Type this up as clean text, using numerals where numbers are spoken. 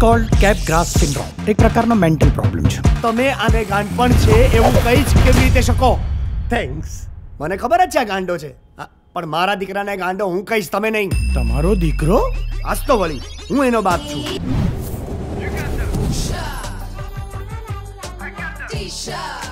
Cold cap grass syndrome, એક પ્રકારનો mental problem છે. તમે આને ગાંડપણ છે એવું કહી જ કેવી રીતે શકો? થેન્ક્સ. મને ખબર જ છે આ ગાંડો છે, પણ મારા દીકરાને ગાંડો હું કહીશ, તમે નહીં. તમારો દીકરો? આજ તો વળી હું એનો બાપ છું.